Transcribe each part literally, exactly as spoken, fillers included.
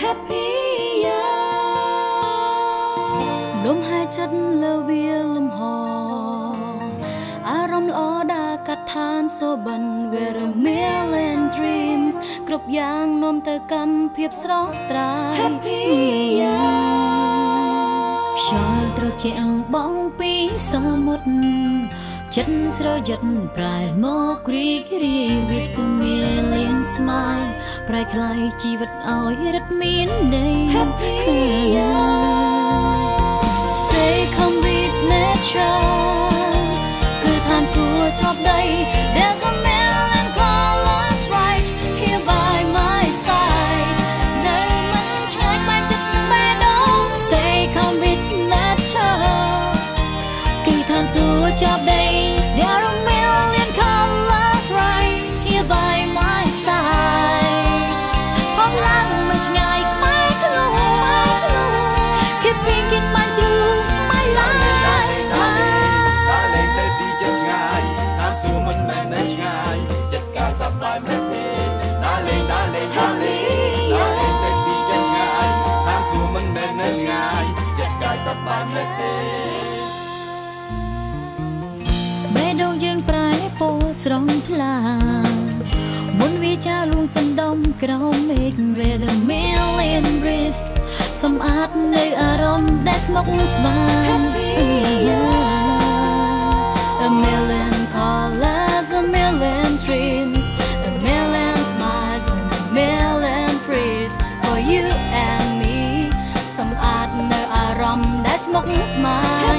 Happy year ลมหายใจเลเวียลมหออารมณ์ล้อดากัดทานโซบัน Where a million dreams กรบยางนมเตอกันเพียบสระสาย Happy year ชอตรเจียงบ้องปีสมุทรจันทร์ยัดปลายมอกรีกรีวิตเมียเลียนสมายปลายคลายชีวิตเอาให้รัดมีนใน Happy year Stay calm with nature คือทานสัวชอบใด There's a million colors right here by my side เดินมันชายไปจุดแม่ดง Stay calm with nature คือทานสัวชอบใด There are a million colors right here by my side พร้อมล้างมันชายไม่กลัวแค่เพียงคิดมันจะรู้ my life Darling แต่ดีจะง่ายทานสู้มันไม่ได้ง่ายจัดการสบายไม่ดี Darling Darling Darling Darling แต่ดีจะง่ายทานสู้มันไม่ได้ง่ายจัดการสบายไม่ดีแม่ดงยังปลายโปสรองทลามุนวิจาลุงสันดมกราวเมก Where the million breeze สมอาดในอารมณ์ได้สมกสบาย A million colors a million dreams a million smiles and a million breeze for you and me สมอาดในอารมณ์ได้สมกสบาย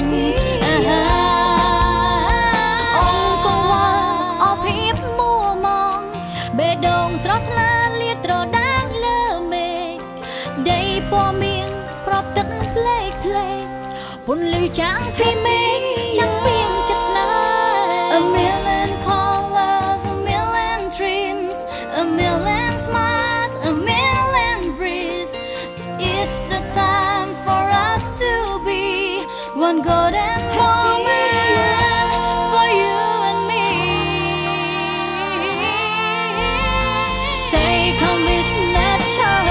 เบดงสระทลาเลียตรดังเลือเมฆได้ปัวเมียงปรอบตึกเพลงเพลงปุ่นลือจังพี่เมฆจังเพียงจัดสนาย A million colors a million dreams a million smiles a million breeze It's the time for us to be one golden moment for you and me Stay calm with nature